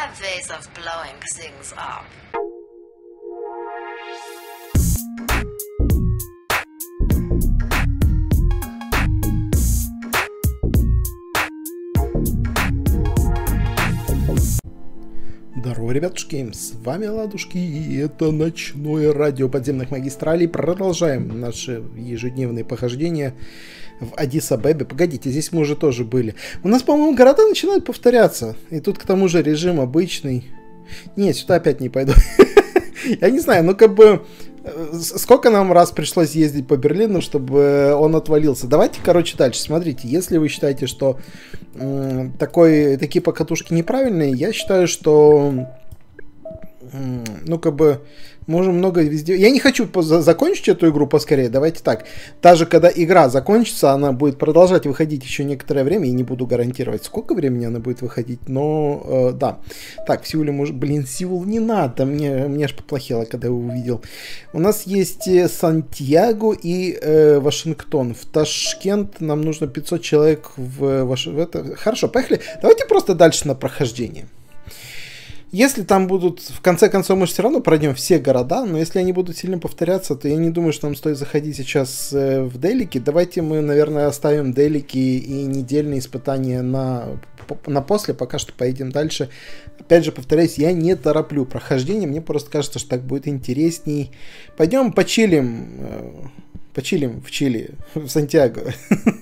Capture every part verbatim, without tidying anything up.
have ways of blowing things up. Здорово, ребятушки, с вами Ладушки, и это ночное радио подземных магистралей. Продолжаем наши ежедневные похождения в Аддис-Абебе. Погодите, здесь мы уже тоже были. У нас, по-моему, города начинают повторяться. И тут к тому же режим обычный. Нет, сюда опять не пойду. Я не знаю, ну как бы... Сколько нам раз пришлось ездить по Берлину, чтобы он отвалился? Давайте, короче, дальше. Смотрите, если вы считаете, что э, такой, такие покатушки неправильные, я считаю, что э, ну, как бы, можем много везде... Я не хочу закончить эту игру поскорее, давайте так. Даже когда игра закончится, она будет продолжать выходить еще некоторое время, и не буду гарантировать, сколько времени она будет выходить, но э, да. Так, в Сеуле, может... Блин, Сеул не надо, мне, мне аж поплохело, когда я его увидел. У нас есть Сантьяго и э, Вашингтон. В Ташкент нам нужно пятьсот человек в, Ваш... в это... Хорошо, поехали. Давайте просто дальше на прохождение. Если там будут, в конце концов, мы же все равно пройдем все города, но если они будут сильно повторяться, то я не думаю, что нам стоит заходить сейчас э, в Делики. Давайте мы, наверное, оставим Делики и недельные испытания на, на после, пока что поедем дальше. Опять же, повторяюсь, я не тороплю прохождение, мне просто кажется, что так будет интересней. Пойдем почилим, э, почилим в Чили, в Сантьяго.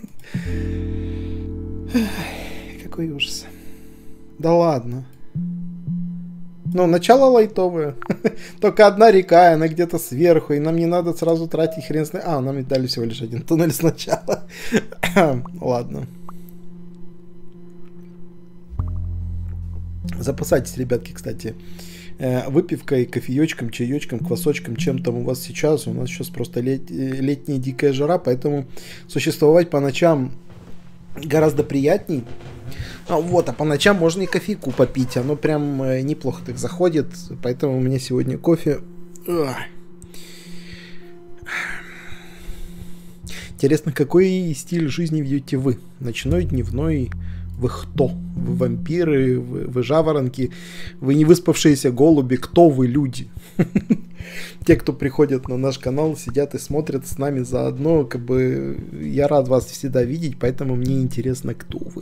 Какой ужас. Да ладно. Ну, начало лайтовое. Только одна река, она где-то сверху, и нам не надо сразу тратить хрен с... А, нам и дали всего лишь один туннель сначала. Ладно. Запасайтесь, ребятки, кстати, выпивкой, кофеечком, чаечком, квасочком, чем там у вас сейчас. У нас сейчас просто лет... летняя дикая жара, поэтому существовать по ночам гораздо приятней. А, вот, а по ночам можно и кофейку попить. Оно прям э, неплохо так заходит. Поэтому у меня сегодня кофе. Ах. Интересно, какой стиль жизни ведете вы? Ночной, дневной? Вы кто? Вы вампиры? Вы, вы жаворонки? Вы невыспавшиеся голуби? Кто вы, люди? Те, кто приходят на наш канал, сидят и смотрят с нами заодно. Как бы я рад вас всегда видеть, поэтому мне интересно, кто вы.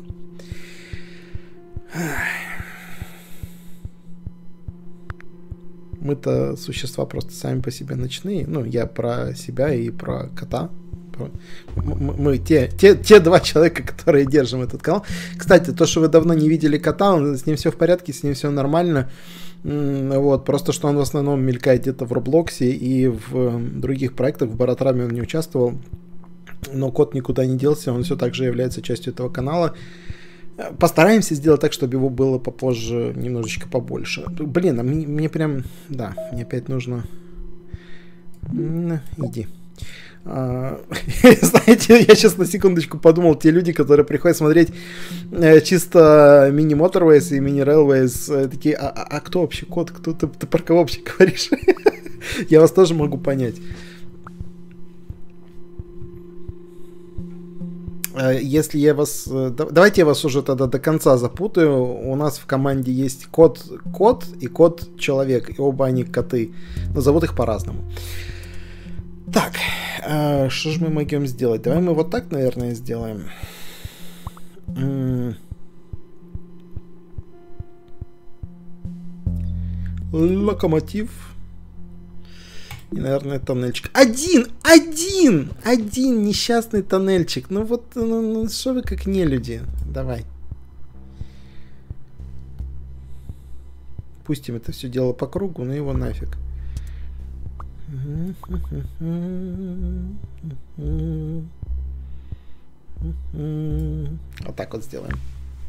Мы-то существа просто сами по себе ночные. Ну, я про себя и про кота. Мы, мы те, те, те два человека, которые держим этот канал. Кстати, то, что вы давно не видели кота, он, с ним все в порядке, с ним все нормально. Вот, просто что он в основном мелькает где-то в Роблоксе и в других проектах. В Баратраме он не участвовал. Но кот никуда не делся, он все так же является частью этого канала. Постараемся сделать так, чтобы его было попозже немножечко побольше. Блин, а мне, мне прям... Да, мне опять нужно... Иди. А, знаете, я сейчас на секундочку подумал, те люди, которые приходят смотреть э, чисто мини-моторвейс и мини-рейлвейс, э, такие, а, а, а кто вообще кот? Кто ты, ты про кого вообще говоришь? Я вас тоже могу понять. Если я вас... Давайте я вас уже тогда до конца запутаю. У нас в команде есть кот кот и кот человек. И оба они коты. Но зовут их по-разному. Так. Что же мы могем сделать? Давай мы вот так, наверное, сделаем. Локомотив. И, наверное, тоннельчик. Один! Один! Один несчастный тоннельчик. Ну вот, ну, ну что вы как нелюди. Давай. Пустим это все дело по кругу, ну его нафиг. Вот так вот сделаем.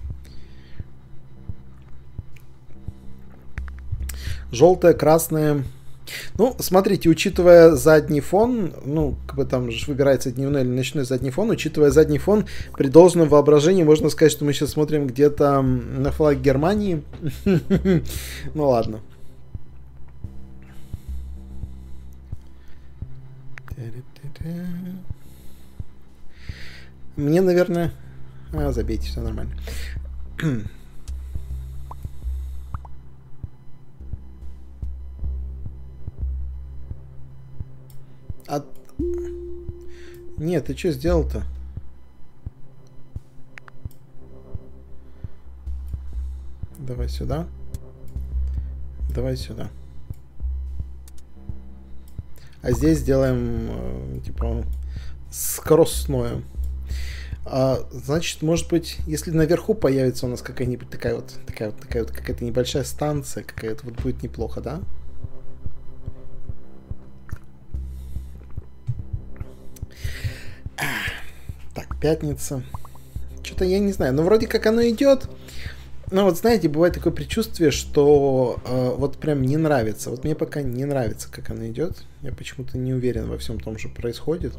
Желтое, красное. Ну, смотрите, учитывая задний фон, ну, как бы там же выбирается дневной или ночной задний фон, учитывая задний фон, при должном воображении можно сказать, что мы сейчас смотрим где-то на флаг Германии. Ну, ладно. Мне, наверное... А, забейте, все нормально. От... Нет, ты что сделал-то? Давай сюда. Давай сюда. А здесь сделаем, э, типа, скоростное. А, значит, может быть, если наверху появится у нас какая-нибудь такая вот, такая вот, такая вот какая-то небольшая станция, какая-то вот будет неплохо, да? Так, пятница. Что-то я не знаю. Но вроде как оно идет. Но вот знаете, бывает такое предчувствие, что э, вот прям не нравится. Вот мне пока не нравится, как оно идет. Я почему-то не уверен во всем том, что происходит.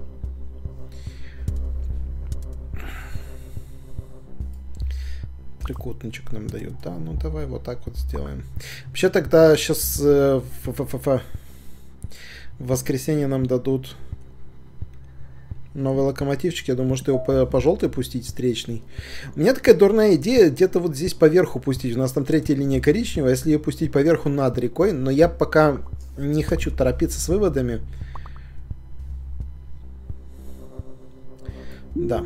Трикутничек нам дают. Да, ну давай вот так вот сделаем. Вообще тогда сейчас э, в воскресенье нам дадут новый локомотивчик. Я думаю, что его по, по желтой пустить, встречный. У меня такая дурная идея где-то вот здесь поверху пустить. У нас там третья линия коричневая. Если ее пустить поверху над рекой. Но я пока не хочу торопиться с выводами. Да.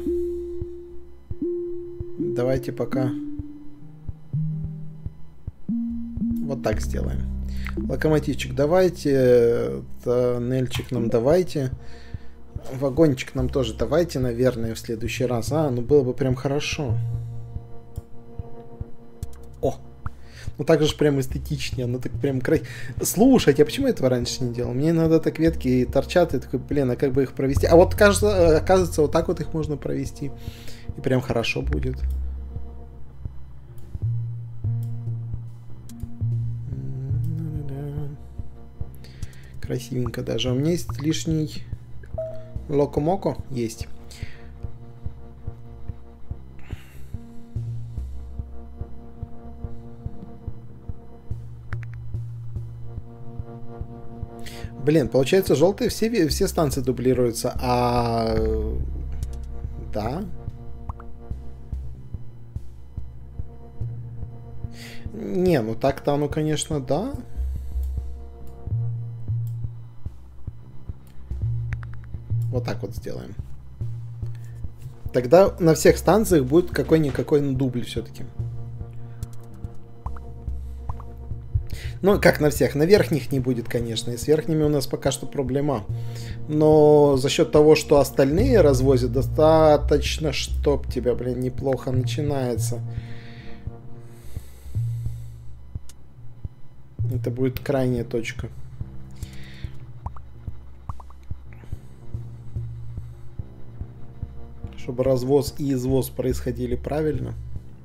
Давайте пока вот так сделаем. Локомотивчик давайте. Тоннельчик нам давайте. Вагончик нам тоже давайте, наверное, в следующий раз. А, ну было бы прям хорошо. О! Ну так же прям эстетичнее. Ну так прям красиво. Слушайте, а почему я этого раньше не делал? Мне иногда так ветки торчат, и такой, блин, а как бы их провести? А вот кажется, оказывается, вот так вот их можно провести. И прям хорошо будет. Красивенько даже. У меня есть лишний... Локомоко есть. Блин, получается, желтые все, все станции дублируются, а... Да. Не, ну так-то оно, конечно, да. Вот так вот сделаем. Тогда на всех станциях будет какой-никакой дубль все-таки. Ну, как на всех. На верхних не будет, конечно. И с верхними у нас пока что проблема. Но за счет того, что остальные развозят, достаточно, чтоб тебя, блин, неплохо начинается. Это будет крайняя точка. Чтобы развоз и извоз происходили правильно.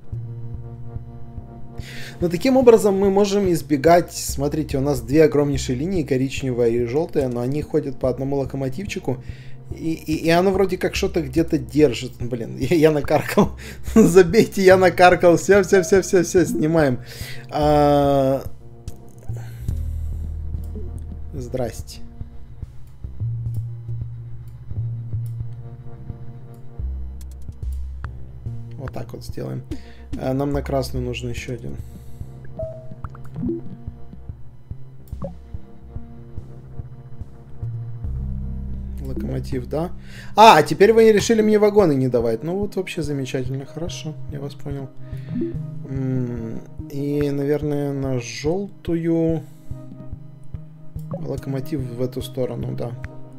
Но таким образом мы можем избегать... Смотрите, у нас две огромнейшие линии, коричневая и желтая, но они ходят по одному локомотивчику. И, и, и оно вроде как что-то где-то держит. Блин, я, я накаркал. Забейте, я накаркал. Все, все, все, все, все, снимаем. А... Здрасте. Вот так вот сделаем. Нам на красную нужен еще один. Локомотив, да? А, теперь вы решили мне вагоны не давать. Ну вот вообще замечательно. Хорошо, я вас понял. И, наверное, на желтую локомотив в эту сторону, да.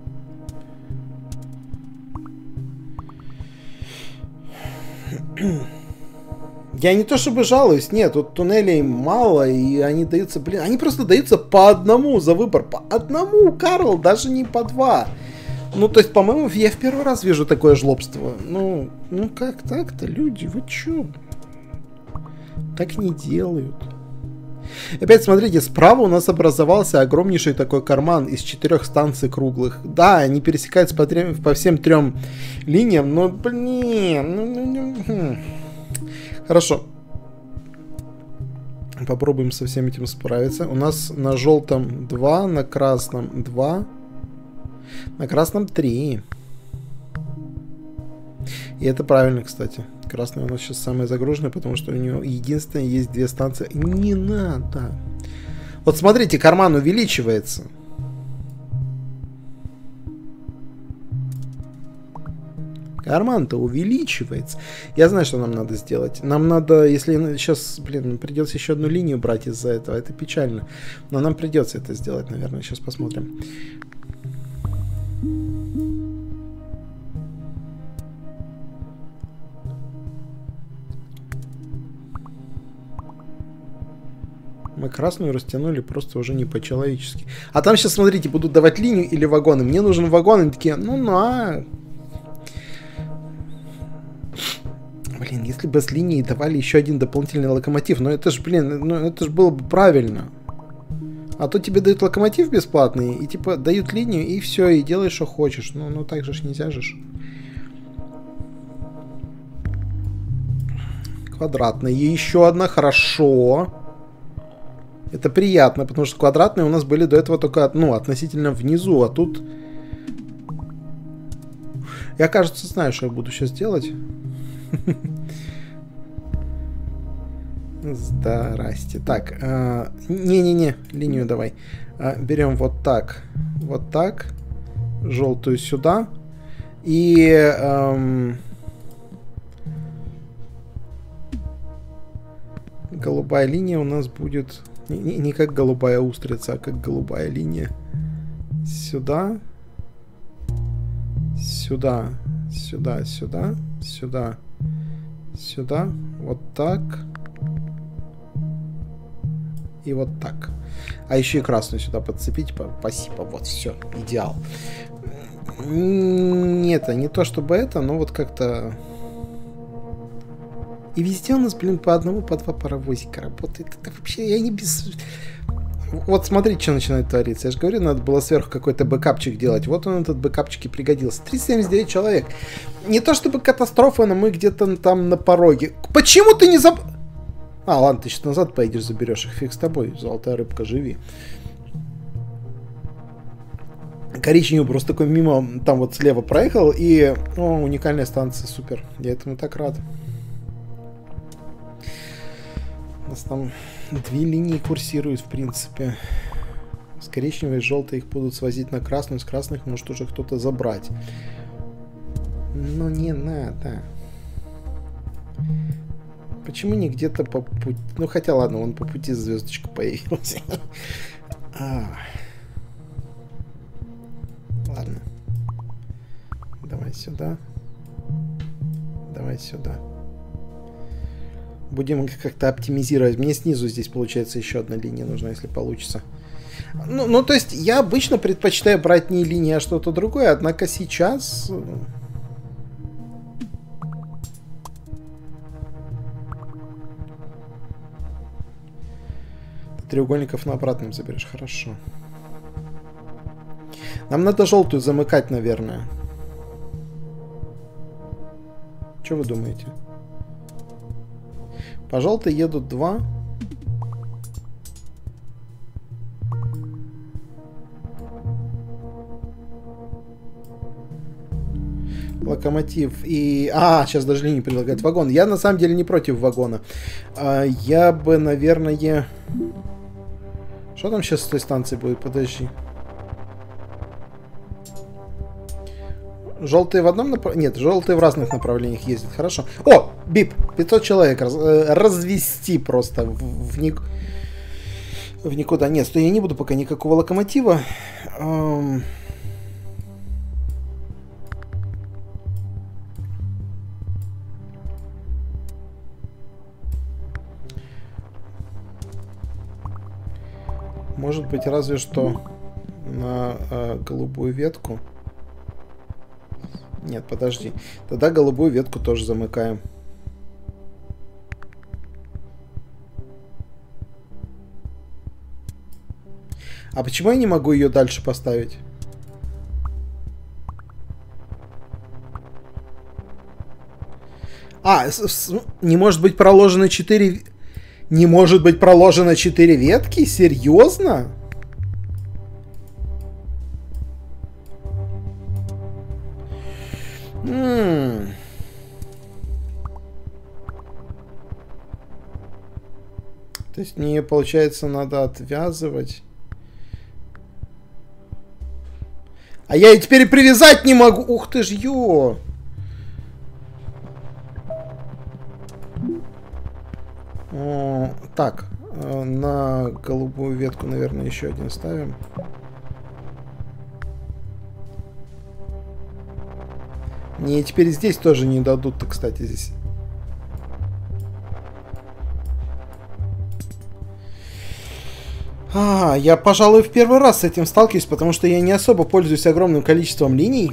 Я не то чтобы жалуюсь, нет, тут туннелей мало, и они даются, блин, они просто даются по одному за выбор, по одному, Карл, даже не по два. Ну, то есть, по-моему, я в первый раз вижу такое жлобство. Ну, ну как так-то, люди, вы чё? Так не делают. Опять смотрите, справа у нас образовался огромнейший такой карман из четырех станций круглых. Да, они пересекаются по, трем, по всем трем линиям, но, блин, ну, ну, ну, хм. Хорошо. Попробуем со всем этим справиться. У нас на желтом два, на красном два, на красном три. И это правильно, кстати. Красный у нас сейчас самый загруженный, потому что у него единственное есть две станции. Не надо. Вот смотрите, карман увеличивается. карман-то увеличивается. Я знаю, что нам надо сделать. Нам надо, если сейчас, блин, придется еще одну линию брать из-за этого. Это печально. Но нам придется это сделать, наверное. Сейчас посмотрим. Мы красную растянули просто уже не по-человечески. А там сейчас, смотрите, будут давать линию или вагоны. Мне нужен вагон, и такие, ну на. Блин, если бы с линии давали еще один дополнительный локомотив, ну это ж, блин, ну это ж было бы правильно. А то тебе дают локомотив бесплатный, и типа дают линию, и все, и делай, что хочешь. Ну, ну так же ж нельзя же. Квадратная. И еще одна, хорошо. Это приятно, потому что квадратные у нас были до этого только, ну, относительно внизу, а тут... Я, кажется, знаю, что я буду сейчас делать. Здрасте. Так, не-не-не, линию давай. Берем вот так, вот так, желтую сюда. И... Эм, голубая линия у нас будет... Не, не, не как голубая устрица, а как голубая линия. Сюда. Сюда. Сюда, сюда. Сюда. Сюда. Вот так. И вот так. А еще и красную сюда подцепить. Спасибо. Вот, все. Идеал. Нет, не то чтобы это, но вот как-то... И везде у нас, блин, по одному, по два паровозика работает. Это вообще, я не без... Вот смотрите, что начинает твориться. Я же говорю, надо было сверху какой-то бэкапчик делать. Вот он, этот бэкапчик и пригодился. триста семьдесят девять человек. Не то чтобы катастрофа, но мы где-то там на пороге. Почему ты не заб... А, ладно, ты сейчас назад поедешь, заберешь их. Фиг с тобой, золотая рыбка, живи. Коричневый просто такой мимо, там вот слева проехал. И, о, уникальная станция, супер. Я этому так рад. У нас там две линии курсируют, в принципе. С коричневой и желтой их будут свозить на красную. С красных может уже кто-то забрать. Но не надо. Почему не где-то по пути... Ну, хотя, ладно, он по пути звездочка появился. Ладно. Давай сюда. Давай сюда. Будем как-то оптимизировать. Мне снизу здесь, получается, еще одна линия нужна, если получится. Ну, ну, то есть, я обычно предпочитаю брать не линии, а что-то другое. Однако сейчас... Треугольников на обратном заберешь. Хорошо. Нам надо желтую замыкать, наверное. Что вы думаете? По желтой едут два. Локомотив и... А, сейчас даже линию предлагает вагон. Я на самом деле не против вагона. А, я бы, наверное... Что там сейчас с той станции будет? Подожди. Желтые в одном направлении? Нет, желтые в разных направлениях ездят. Хорошо. О, бип! пятьсот человек. Раз... Развести просто в, в, ник... в никуда. Нет, стой, я не буду пока никакого локомотива. Эм... Может быть, разве что на э, голубую ветку. Нет, подожди. Тогда голубую ветку тоже замыкаем. А почему я не могу ее дальше поставить? А, с -с не может быть проложено четыре... Не может быть проложено четыре ветки? Серьезно? М-м. То есть мне, получается, надо отвязывать. А я и теперь привязать не могу. Ух ты ж, ё. Так, на голубую ветку, наверное, еще один ставим. Мне теперь здесь тоже не дадут-то, кстати, здесь. А, я, пожалуй, в первый раз с этим сталкиваюсь, потому что я не особо пользуюсь огромным количеством линий.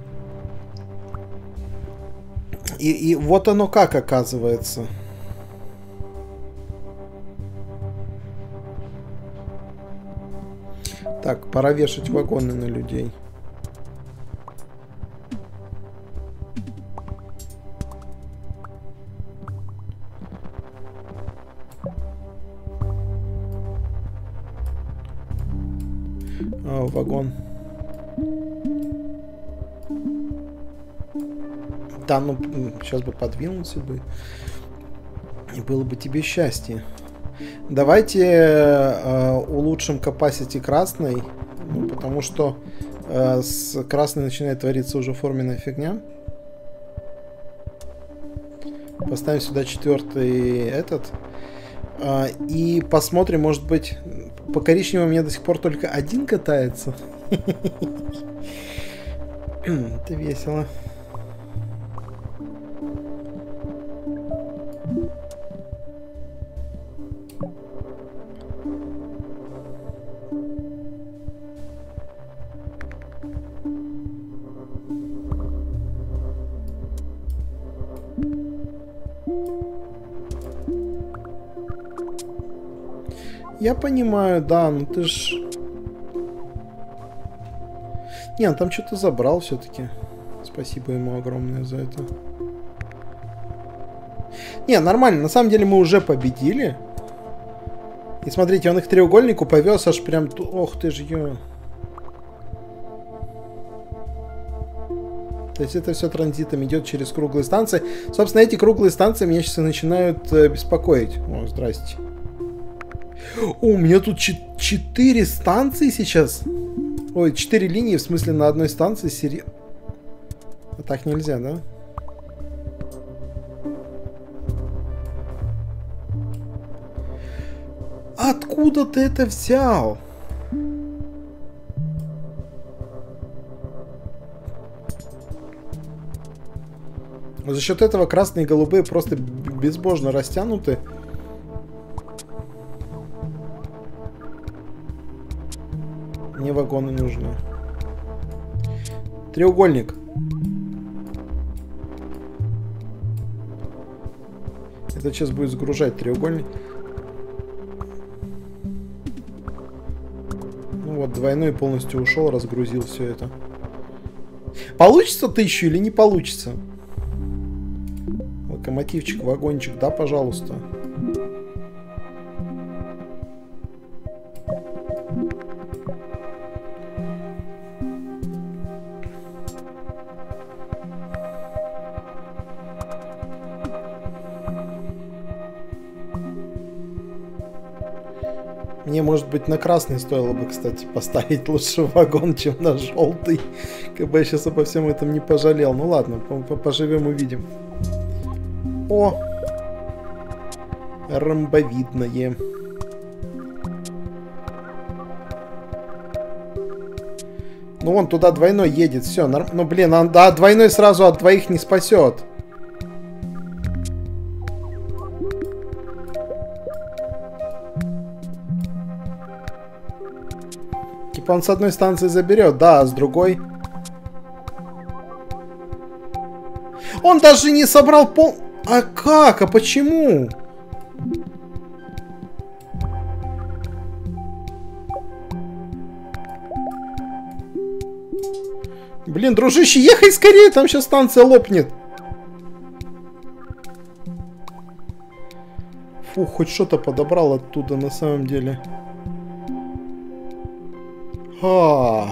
И, и вот оно как оказывается. Так, пора вешать вагоны на людей. О, вагон. Да, ну, сейчас бы подвинулся бы. И было бы тебе счастье. Давайте э, улучшим capacity красной. Ну, потому что э, с красной начинает твориться уже форменная фигня. Поставим сюда четвертый этот. Э, и посмотрим, может быть... По коричневому у меня до сих пор только один катается. Это весело. Я понимаю, да, ну ты ж... Не, он там что-то забрал все-таки. Спасибо ему огромное за это. Не, нормально, на самом деле мы уже победили. И смотрите, он их к треугольнику повез аж прям... Ох ты ж, ё. То есть это все транзитом идет через круглые станции. Собственно, эти круглые станции меня сейчас и начинают э, беспокоить. О, здрасте. О, у меня тут четыре станции сейчас. Ой, четыре линии, в смысле на одной станции. Сери... А так нельзя, да? Откуда ты это взял? За счет этого красные и голубые просто безбожно растянуты. Мне вагоны нужны. Треугольник. Это сейчас будет загружать треугольник. Ну вот, двойной полностью ушел, разгрузил все это. Получится тысячу или не получится? Локомотивчик, вагончик, да, пожалуйста. Мне, может быть, на красный стоило бы, кстати, поставить лучше вагон, чем на желтый. Как бы я сейчас обо всем этом не пожалел. Ну ладно, поживем, увидим. О! Ромбовидное. Ну вон туда двойной едет, все. Норм... Ну блин, а, да, двойной сразу от двоих не спасет. Он с одной станции заберет, да, а с другой... Он даже не собрал пол... А как? А почему? Блин, дружище, ехай скорее, там сейчас станция лопнет. Фух, хоть что-то подобрал оттуда на самом деле. А.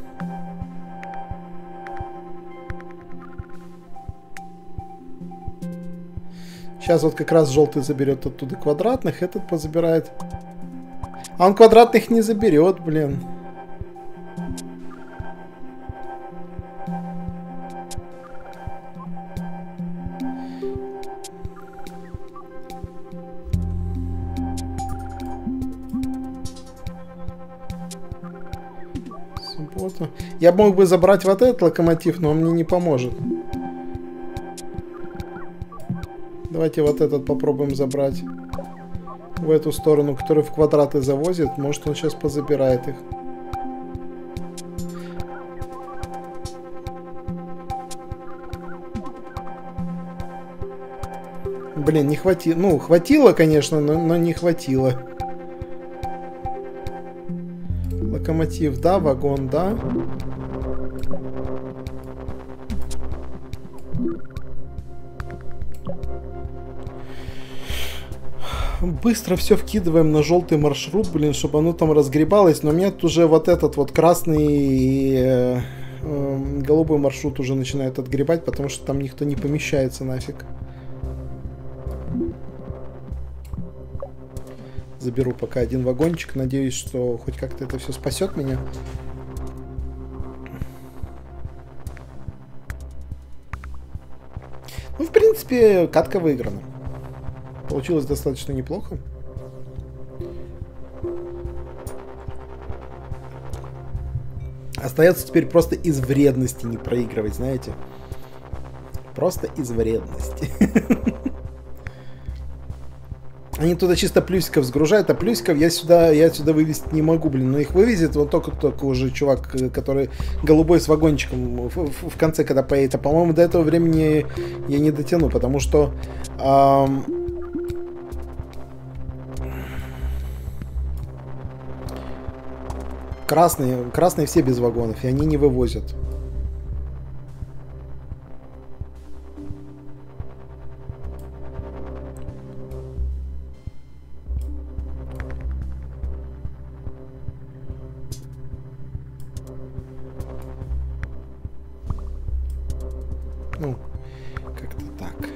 Сейчас вот как раз желтый заберет оттуда квадратных, этот позабирает. А он квадратных не заберет, блин. Вот. Я мог бы забрать вот этот локомотив, но он мне не поможет. Давайте вот этот попробуем забрать. В эту сторону, который в квадраты завозит. Может, он сейчас позабирает их. Блин, не хватило. Ну, хватило, конечно, но, но не хватило. Локомотив, да, вагон, да. Быстро все вкидываем на желтый маршрут, блин, чтобы оно там разгребалось. Но у меня тут уже вот этот вот красный э, э, голубой маршрут уже начинает отгребать, потому что там никто не помещается нафиг. Заберу пока один вагончик. Надеюсь, что хоть как-то это все спасет меня. Ну, в принципе, катка выиграна. Получилось достаточно неплохо. Остается теперь просто из вредности не проигрывать, знаете. Просто из вредности. Они туда чисто плюсиков сгружают, а плюсиков я сюда, я сюда вывести не могу, блин. Но их вывезет вот только-только уже чувак, который голубой с вагончиком в, в, в конце, когда поедет. А, по-моему, до этого времени я не дотяну, потому что... Эм, красные, красные все без вагонов, и они не вывозят. Ну, как-то так.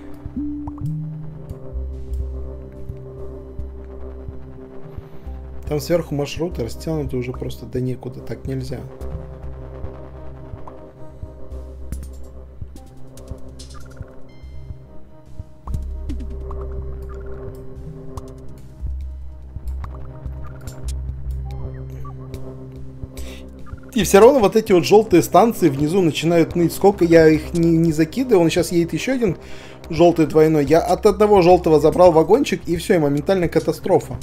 Там сверху маршруты растянуты уже просто до некуда, так нельзя. И все равно вот эти вот желтые станции внизу начинают ныть. Сколько я их не, не закидываю. Он сейчас едет еще один желтый двойной. Я от одного желтого забрал вагончик, и все, и моментально катастрофа.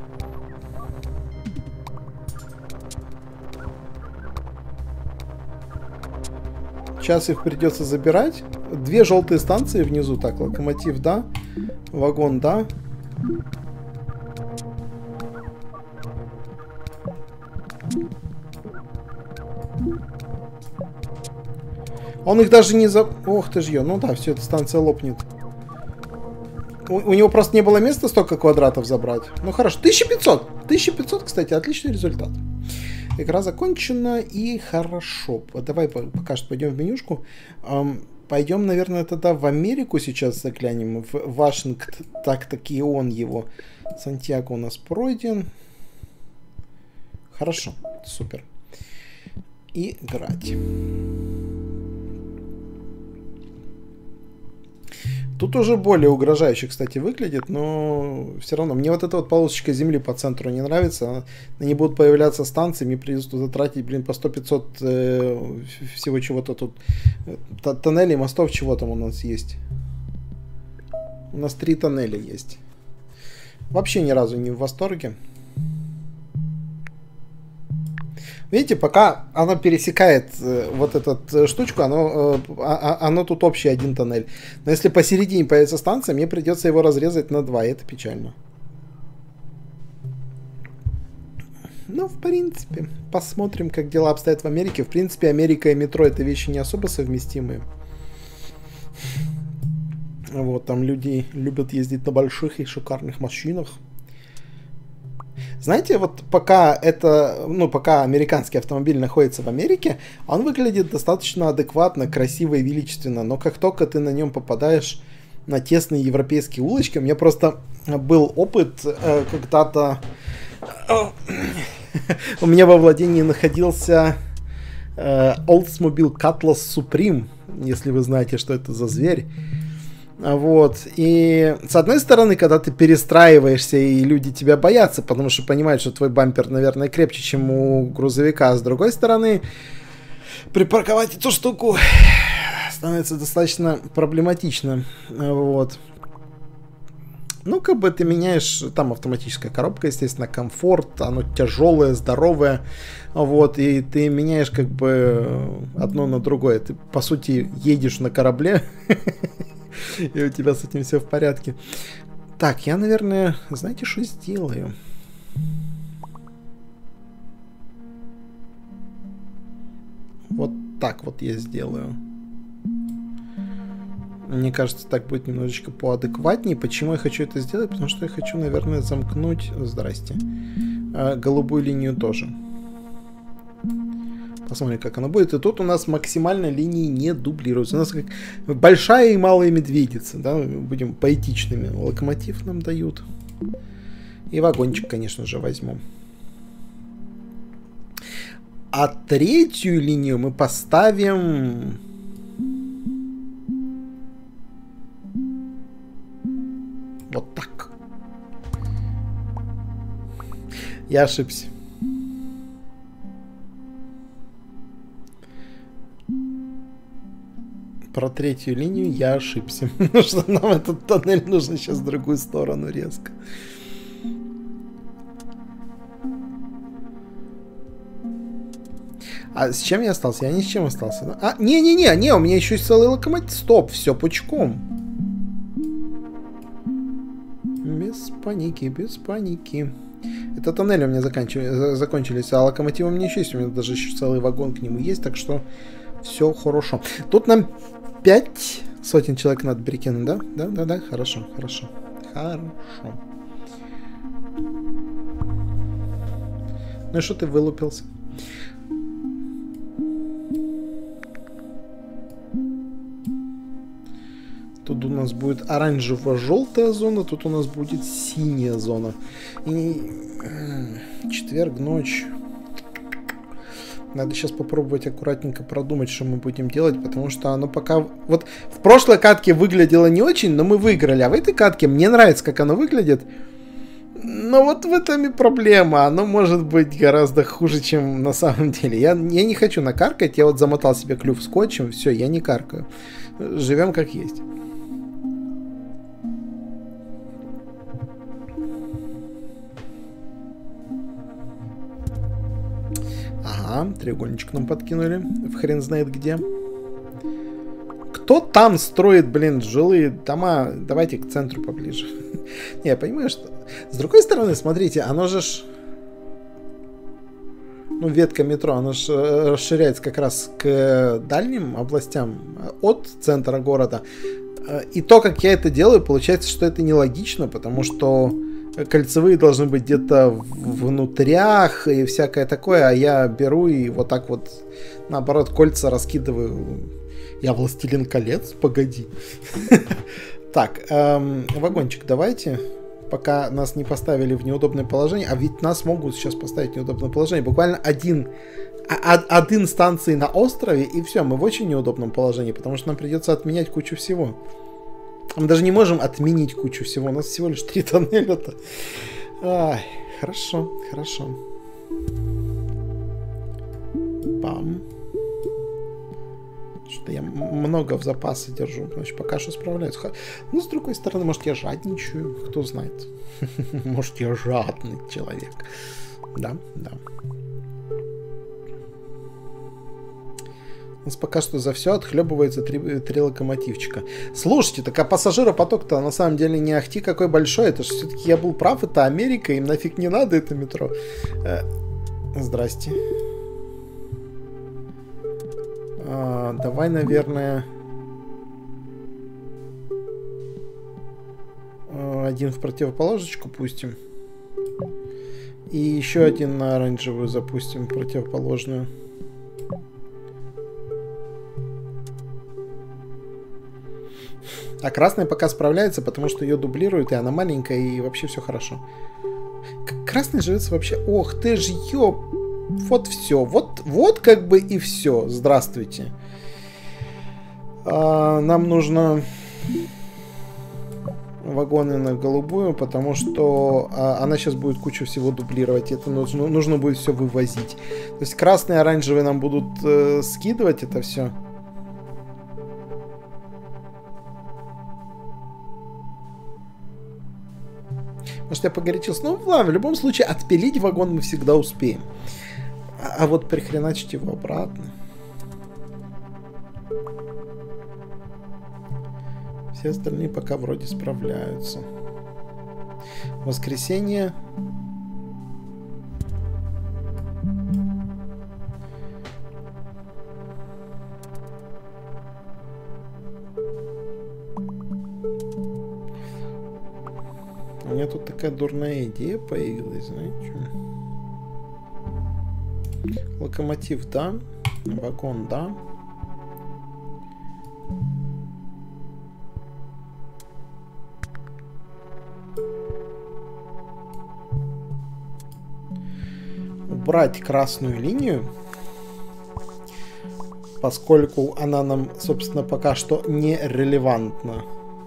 Сейчас их придется забирать. Две желтые станции внизу. Так, локомотив, да. Вагон, да. Он их даже не за... Ох ты ж ё. Ну да, все, эта станция лопнет. У, у него просто не было места столько квадратов забрать. Ну хорошо, тысяча пятьсот. тысяча пятьсот, кстати, отличный результат. Игра закончена, и хорошо. Давай пока что пойдем в менюшку. Эм, пойдем, наверное, тогда в Америку сейчас заглянем. В Вашингтон. Так-таки он его. Сантьяго у нас пройден. Хорошо, супер. Играть. Тут уже более угрожающе, кстати, выглядит, но все равно. Мне вот эта вот полосочка земли по центру не нравится. На ней будут появляться станции, мне придется туда тратить, блин, по сто-пятьсот э, всего чего-то тут. Тоннелей, мостов, чего там у нас есть? У нас три тоннеля есть. Вообще ни разу не в восторге. Видите, пока оно пересекает э, вот эту э, штучку, оно, э, а, оно тут общий один тоннель. Но если посередине появится станция, мне придется его разрезать на два, и это печально. Ну, в принципе, посмотрим, как дела обстоят в Америке. В принципе, Америка и метро — это вещи не особо совместимые. Вот, там люди любят ездить на больших и шикарных машинах. Знаете, вот пока это, ну, пока американский автомобиль находится в Америке, он выглядит достаточно адекватно, красиво и величественно, но как только ты на нем попадаешь на тесные европейские улочки, у меня просто был опыт э, когда-то, у меня во владении находился э, Oldsmobile Cutlass Supreme, если вы знаете, что это за зверь. Вот. И с одной стороны, когда ты перестраиваешься, и люди тебя боятся, потому что понимают, что твой бампер, наверное, крепче, чем у грузовика. А с другой стороны, припарковать эту штуку становится достаточно проблематично. Вот. Ну, как бы ты меняешь, там автоматическая коробка, естественно, комфорт, оно тяжелое, здоровое, вот, и ты меняешь как бы одно на другое. Ты, по сути, едешь на корабле, и у тебя с этим все в порядке. Так, я, наверное, знаете, что сделаю? Вот так вот я сделаю. Мне кажется, так будет немножечко поадекватнее. Почему я хочу это сделать? Потому что я хочу, наверное, замкнуть... Здрасте. Голубую линию тоже. Посмотрим, как она будет. И тут у нас максимально линии не дублируются. У нас как большая и малая медведица. Да? Будем поэтичными. Локомотив нам дают. И вагончик, конечно же, возьму. А третью линию мы поставим... Вот так. Я ошибся. Про третью линию я ошибся. Потому что нам этот тоннель нужно сейчас в другую сторону резко. А с чем я остался? Я ни с чем остался. А, не-не-не, не, у меня еще есть целый локомотив. Стоп, все пучком. Без паники, без паники. Это тоннели у меня закончились, а локомотивы у меня еще есть. У меня даже еще целый вагон к нему есть, так что все хорошо. Тут нам пять сотен человек надо перекинуть, да? Да, да, да, хорошо, хорошо. Хорошо. Ну и что ты вылупился? Тут у нас будет оранжево-желтая зона, тут у нас будет синяя зона. И четверг, ночь. Надо сейчас попробовать аккуратненько продумать, что мы будем делать, потому что оно пока... Вот в прошлой катке выглядело не очень, но мы выиграли. А в этой катке мне нравится, как оно выглядит. Но вот в этом и проблема. Оно может быть гораздо хуже, чем на самом деле. Я, я не хочу накаркать. Я вот замотал себе клюв скотчем. Все, я не каркаю. Живем как есть. Ага, треугольничек нам подкинули. В хрен знает где. Кто там строит, блин, жилые дома? Давайте к центру поближе. Не, я понимаю, что... С другой стороны, смотрите, оно же ж... Ну, ветка метро, оно же расширяется как раз к дальним областям от центра города. И то, как я это делаю, получается, что это нелогично, потому что кольцевые должны быть где-то внутрях и всякое такое, а я беру и вот так вот, наоборот, кольца раскидываю. Я властелин колец? Погоди. Так, вагончик давайте, пока нас не поставили в неудобное положение, а ведь нас могут сейчас поставить в неудобное положение. Буквально один, один станции на острове, и все, мы в очень неудобном положении, потому что нам придется отменять кучу всего. Мы даже не можем отменить кучу всего. У нас всего лишь три тоннеля-то. Ай, хорошо, хорошо. Пам. Что-то я много в запасе держу. Значит, пока что справляюсь. Ну, с другой стороны, может, я жадничаю. Кто знает. Может, я жадный человек. Да, да. У нас пока что за все отхлебывается три, три локомотивчика. Слушайте, так а пассажиропоток-то на самом деле не ахти какой большой. Это же все-таки я был прав, это Америка, им нафиг не надо это метро. Э, здрасте. А, давай, наверное, один в противоположечку пустим. И еще один на оранжевую запустим, противоположную. А красная пока справляется, потому что ее дублируют, и она маленькая, и вообще все хорошо. Красный живется вообще... Ох ты ж, ёп! Вот все. Вот, вот как бы и все. Здравствуйте. А, нам нужно... вагоны на голубую, потому что а, она сейчас будет кучу всего дублировать. Это нужно, нужно будет все вывозить. То есть красные и оранжевые нам будут э, скидывать это все. Может, я погорячился. Ну, ладно, в любом случае, отпилить вагон мы всегда успеем. А, а вот прихреначить его обратно. Все остальные пока вроде справляются. Воскресенье. У меня тут такая дурная идея появилась, знаете. Локомотив, да. Вагон, да. Убрать красную линию, поскольку она нам, собственно, пока что не релевантна.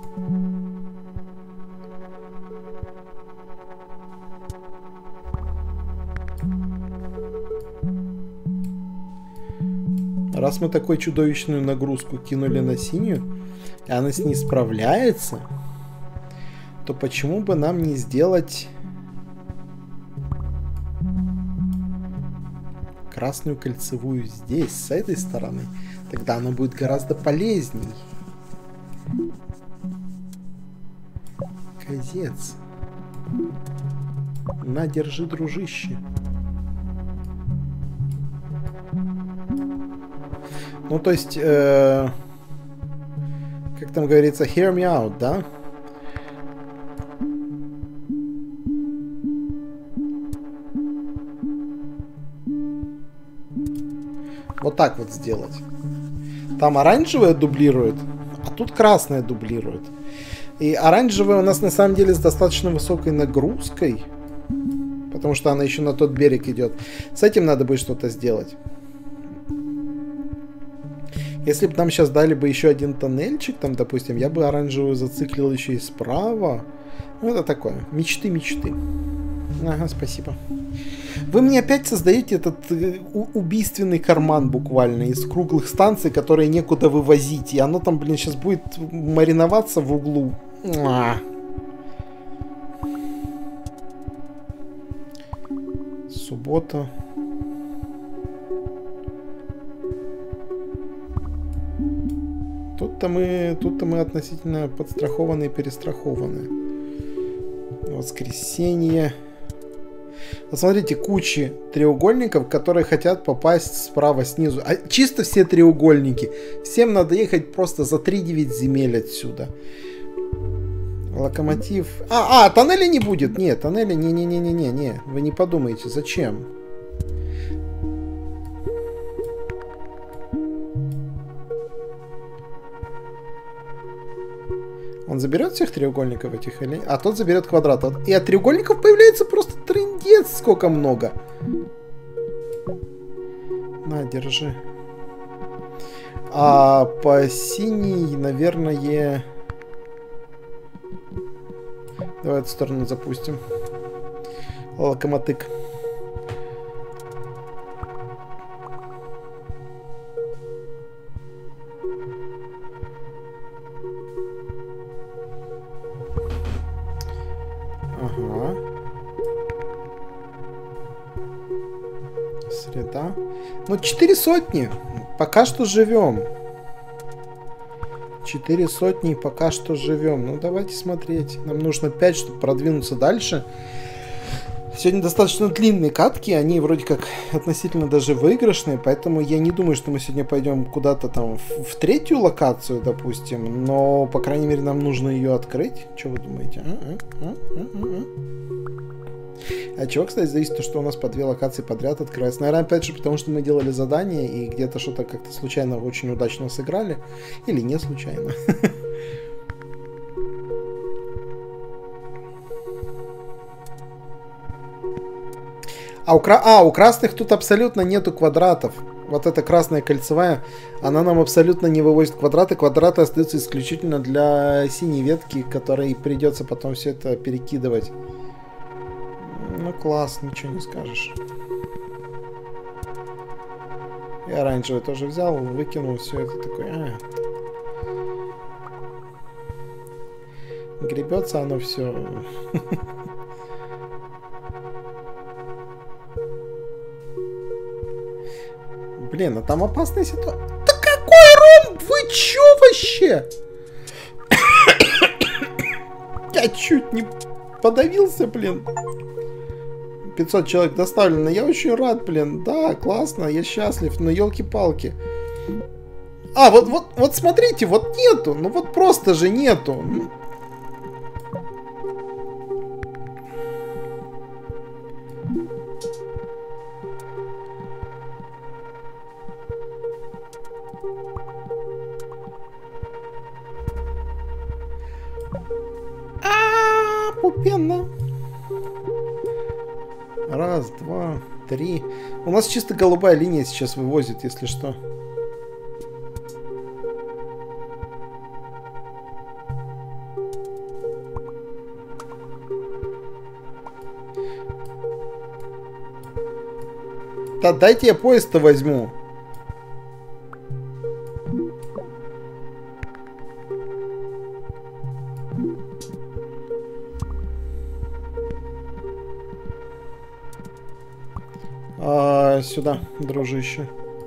Раз мы такую чудовищную нагрузку кинули на синюю, и она с ней справляется, то почему бы нам не сделать красную кольцевую здесь, с этой стороны? Тогда она будет гораздо полезней. Козец. На, держи, дружище. Ну, то есть, э, как там говорится, hear me out, да? Вот так вот сделать. Там оранжевая дублирует, а тут красная дублирует. И оранжевая у нас на самом деле с достаточно высокой нагрузкой, потому что она еще на тот берег идет. С этим надо будет что-то сделать. Если бы нам сейчас дали бы еще один тоннельчик, там, допустим, я бы оранжевую зациклил еще и справа. Ну, это такое. Мечты, мечты. Ага, спасибо. Вы мне опять создаете этот э, убийственный карман буквально из круглых станций, которые некуда вывозить. И оно там, блин, сейчас будет мариноваться в углу. А. Суббота. Тут-то мы, тут-то мы относительно подстрахованы и перестрахованы. Воскресенье. Вот смотрите, кучи треугольников, которые хотят попасть справа снизу. А чисто все треугольники. Всем надо ехать просто за три девять земель отсюда. Локомотив. А, а, тоннеля не будет. Нет, тоннеля не-не-не-не-не. Вы не подумайте, зачем? Он заберет всех треугольников этих или... А тот заберет квадрат. И от треугольников появляется просто трындец, сколько много. На, держи. А по синей, наверное... Давай эту сторону запустим. Локомотык. Ага. Среда. Ну, четыре сотни. Пока что живем. Четыре сотни пока что живем. Ну, давайте смотреть. Нам нужно пять, чтобы продвинуться дальше. Сегодня достаточно длинные катки. Они вроде как относительно даже выигрышные. Поэтому я не думаю, что мы сегодня пойдем куда-то там в, в третью локацию, допустим. Но, по крайней мере, нам нужно ее открыть. Что вы думаете? А чего, кстати, зависит то, что у нас по две локации подряд открывается. Наверное, опять же, потому что мы делали задание и где-то что-то как-то случайно очень удачно сыграли. Или не случайно. А у, кра... а, у красных тут абсолютно нету квадратов. вот эта красная кольцевая, она нам абсолютно не вывозит квадраты. Квадраты остаются исключительно для синей ветки, которой придется потом все это перекидывать. Ну, класс, ничего не скажешь. Я оранжевый тоже взял, выкинул все это такое. А. Гребется оно все. Блин, а там опасная ситуация. Да какой ром? Вы чё вообще? Я чуть не подавился, блин. пятьсот человек доставлено. Я очень рад, блин. Да, классно, я счастлив. Но елки-палки. А, вот, вот, вот смотрите, вот нету. Ну вот просто же нету. А, пупенно. Раз, два, три. У нас чисто голубая линия сейчас вывозит, если что. Да дайте я поезд-то возьму. А, сюда, дружище.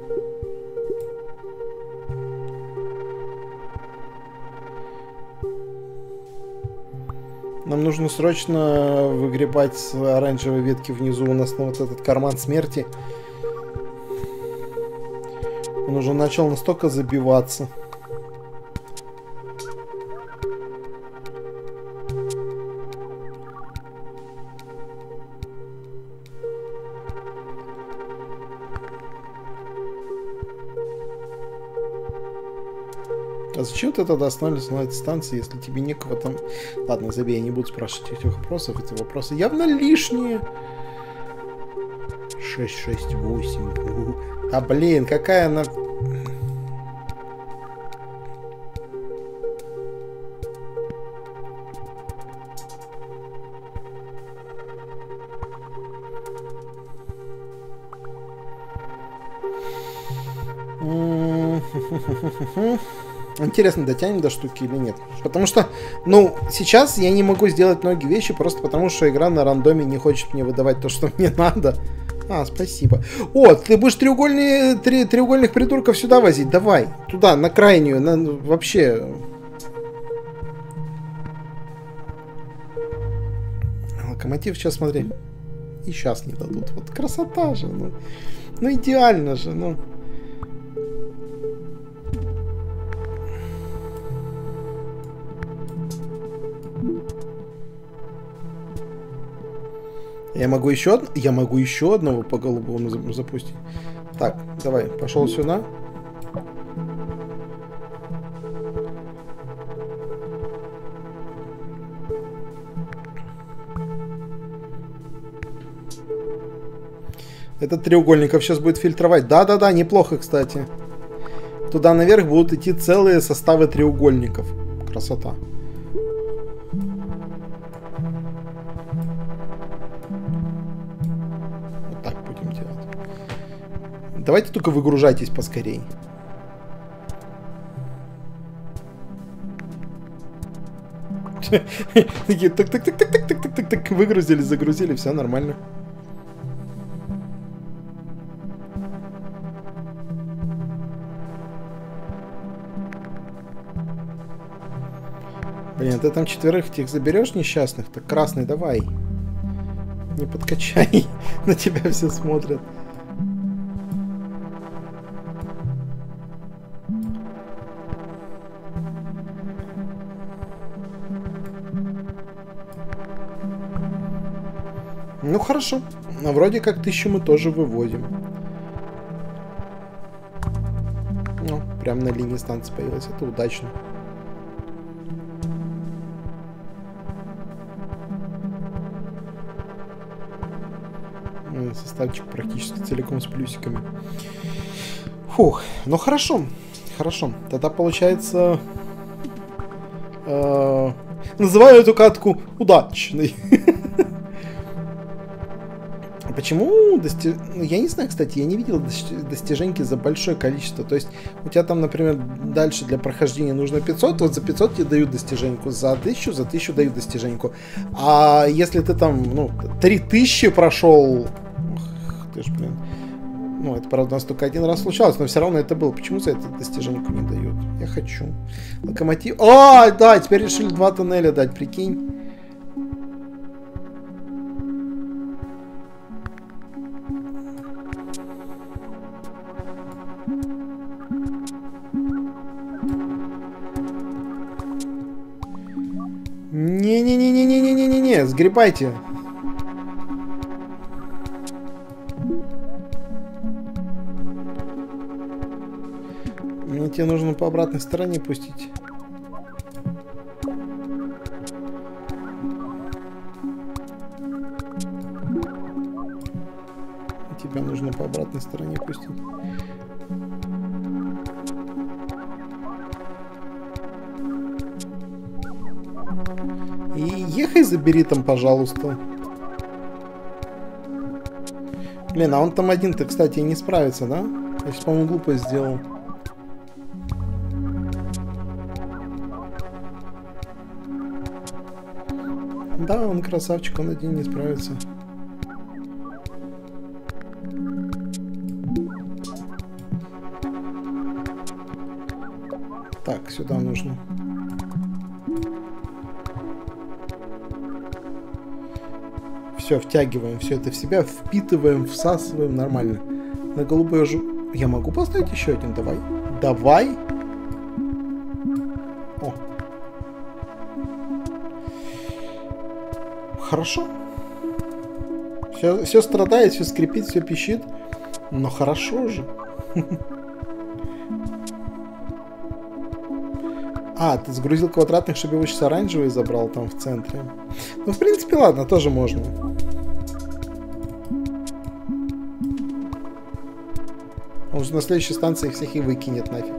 Нам нужно срочно выгребать с оранжевой ветки внизу. У нас на вот этот карман смерти. Он уже начал настолько забиваться. А зачем ты тогда останавливаешься на этой станции, если тебе некого там... Ладно, забей, я не буду спрашивать этих вопросов. Эти вопросы явно лишние. шесть, шесть, восемь. А блин, какая она... Интересно, дотянем до штуки или нет. Потому что, ну, сейчас я не могу сделать многие вещи, просто потому что игра на рандоме не хочет мне выдавать то, что мне надо. А, спасибо. О, ты будешь треугольные, три, треугольных придурков сюда возить? Давай, туда, на крайнюю, на, вообще... Локомотив, сейчас смотри. И сейчас не дадут. Вот красота же, ну, ну идеально же, ну... Я могу еще од... я могу еще одного по голубому запустить. Так, давай, пошел сюда. Этот треугольников сейчас будет фильтровать. Да-да-да, неплохо, кстати. Туда наверх будут идти целые составы треугольников. Красота. Давайте только выгружайтесь поскорей. Такие так-так-так-так-так-так-так-так выгрузили, загрузили, все нормально. Блин, ты там четверых тех заберешь несчастных? Так красный давай. Не подкачай. На тебя все смотрят. Ну хорошо, а вроде как тысячу мы тоже выводим. Ну, прям на линии станции появилось, это удачно. Составчик практически целиком с плюсиками. Фух, ну хорошо. Хорошо. Тогда получается... Э, называю эту катку удачной. Почему достиж... Я не знаю, кстати, я не видел достиженьки за большое количество. То есть у тебя там, например, дальше для прохождения нужно пятьсот, вот за пятьсот тебе дают достиженьку, за тысячу, за тысячу дают достиженьку. А если ты там, ну, три тысячи прошел... Ох, ты ж, блин... Ну, это, правда, у нас только один раз случалось, но все равно это было. Почему за это достиженьку не дают? Я хочу. Локомотив... О, да, теперь решили два тоннеля дать, прикинь. Не-не-не-не-не-не-не-не, сгребайте. Мне тебе нужно по обратной стороне пустить. Тебя нужно по обратной стороне пустить. И ехай, забери там, пожалуйста. Блин, а он там один-то, кстати, не справится, да? Я сейчас, по-моему, глупость сделал. Да, он красавчик, он один не справится. Так, сюда нужно. Все, втягиваем все это в себя, впитываем, всасываем нормально. На голубую жу... Я могу поставить еще один? Давай. Давай. О. Хорошо. Все, все страдает, все скрипит, все пищит. Но хорошо же. А, ты загрузил квадратных, чтобы его сейчас оранжевый забрал там в центре. Ну, в принципе, ладно, тоже можно. Он же на следующей станции их всех и выкинет нафиг.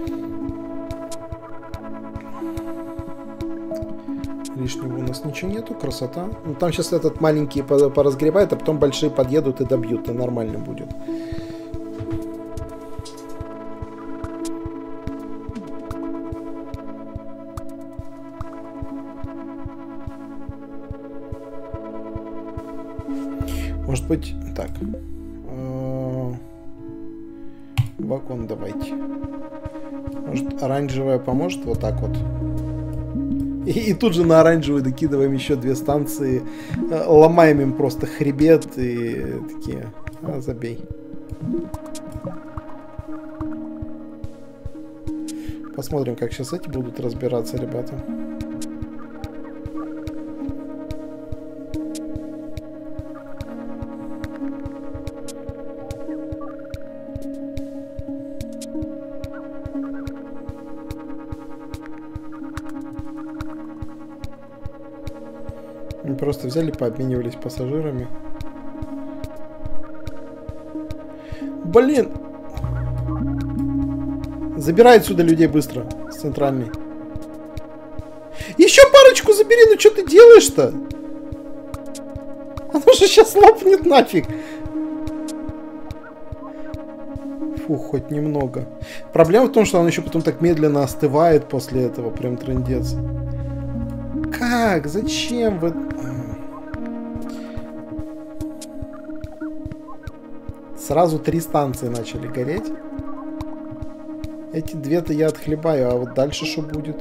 Лишнего у нас ничего нету, красота. Ну, там сейчас этот маленький поразгребает, а потом большие подъедут и добьют, и нормально будет. Может быть, так. Вакуум давайте. Может, оранжевая поможет вот так вот. И, и тут же на оранжевую докидываем еще две станции. Ломаем им просто хребет и такие. А, забей. Посмотрим, как сейчас эти будут разбираться, ребята. Мы просто взяли, пообменивались пассажирами. Блин! Забирай отсюда людей быстро, с центральной. Еще парочку забери, ну что ты делаешь-то? Оно же сейчас лопнет нафиг. Фух, хоть немного. Проблема в том, что он еще потом так медленно остывает после этого, прям трындец. Как? Зачем вы... Сразу три станции начали гореть. Эти две-то я отхлебаю, а вот дальше что будет?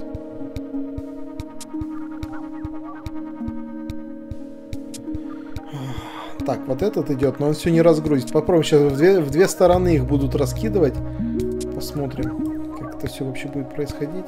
Так, вот этот идет, но он все не разгрузит. Попробуем сейчас в две, в две стороны их будут раскидывать. Посмотрим, как это все вообще будет происходить.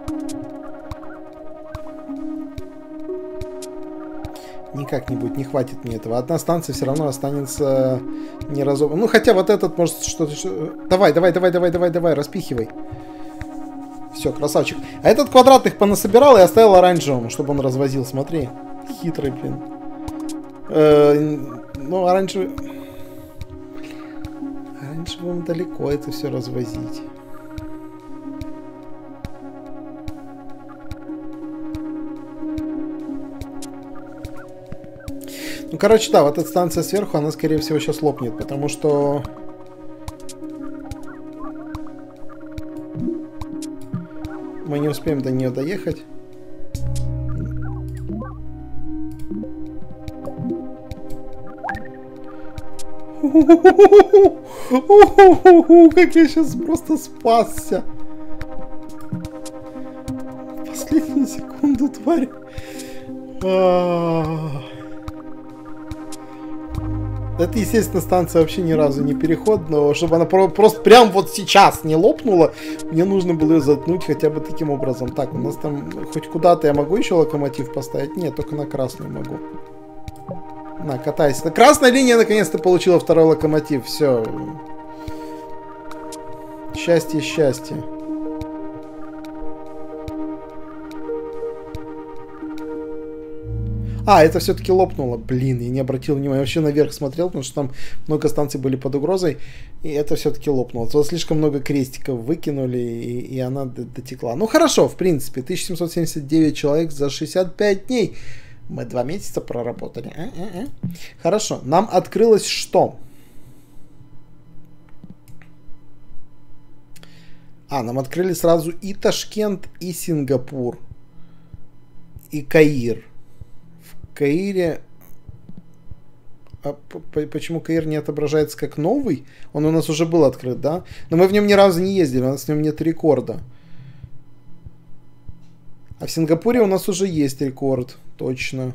Никак не будет, не хватит мне этого. Одна станция все равно останется не разобрана. Ну, хотя вот этот может что-то... Что... Давай, давай, давай, давай, давай, давай, распихивай. Все, красавчик. А этот квадратных понасобирал и оставил оранжевым, чтобы он развозил. Смотри. Хитрый, блин. Э, ну, оранжевый... Лучше вам далеко это все развозить. Ну, короче, да, вот эта станция сверху, она, скорее всего, сейчас лопнет, потому что... мы не успеем до нее доехать. Как я сейчас просто спасся. Последнюю секунду, тварь. Это, естественно, станция вообще ни разу не переход, но чтобы она про просто прям вот сейчас не лопнула, мне нужно было ее заткнуть хотя бы таким образом. Так, у нас там хоть куда-то я могу еще локомотив поставить? Нет, только на красную могу. На, катайся. Красная линия наконец-то получила второй локомотив. Все. Счастье, счастье. А, это все-таки лопнуло. Блин, я не обратил внимания. Я вообще наверх смотрел, потому что там много станций были под угрозой. И это все-таки лопнуло. Вот слишком много крестиков выкинули, и, и она дотекла. Ну хорошо, в принципе. тысяча семьсот семьдесят девять человек за шестьдесят пять дней. Мы два месяца проработали. А-а-а. Хорошо. Нам открылось что? А, нам открыли сразу и Ташкент, и Сингапур. И Каир. В Каире... А почему Каир не отображается как новый? Он у нас уже был открыт, да? Но мы в нем ни разу не ездили, у нас в нем нет рекорда. А в Сингапуре у нас уже есть рекорд. Точно.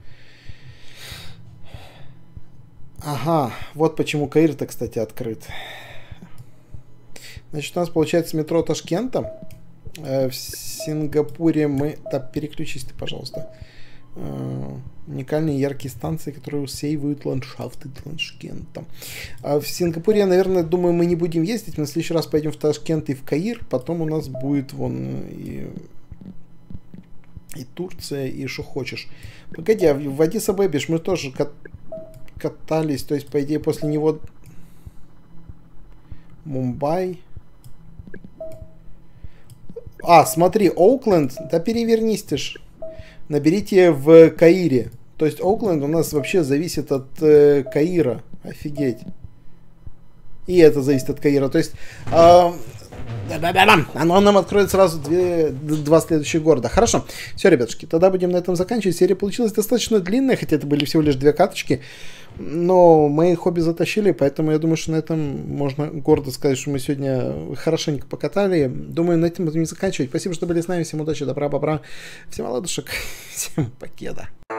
Ага, вот почему Каир-то, кстати, открыт. Значит, у нас получается метро Ташкента. В Сингапуре мы... Так, переключись ты, пожалуйста. Уникальные яркие станции, которые усеивают ландшафты Ташкента. А в Сингапуре, я, наверное, думаю, мы не будем ездить. Мы в следующий раз пойдем в Ташкент и в Каир. Потом у нас будет вон и, и Турция, и что хочешь. Погоди, а в Аддис-Абебе мы тоже кат... катались. То есть, по идее, после него Мумбай. А, смотри, Оукленд. Да перевернись ты ж. Наберите в Каире. То есть Оукленд у нас вообще зависит от э, Каира. Офигеть. И это зависит от Каира. То есть э, оно нам откроет сразу две, два следующих города. Хорошо. Все, ребятушки, тогда будем на этом заканчивать. Серия получилась достаточно длинная, хотя это были всего лишь две каточки. Но мы хобби затащили, поэтому я думаю, что на этом можно гордо сказать, что мы сегодня хорошенько покатали. Думаю, на этом будем заканчивать. Спасибо, что были с нами. Всем удачи, добра, бобра. Всем ладушек. Всем покеда.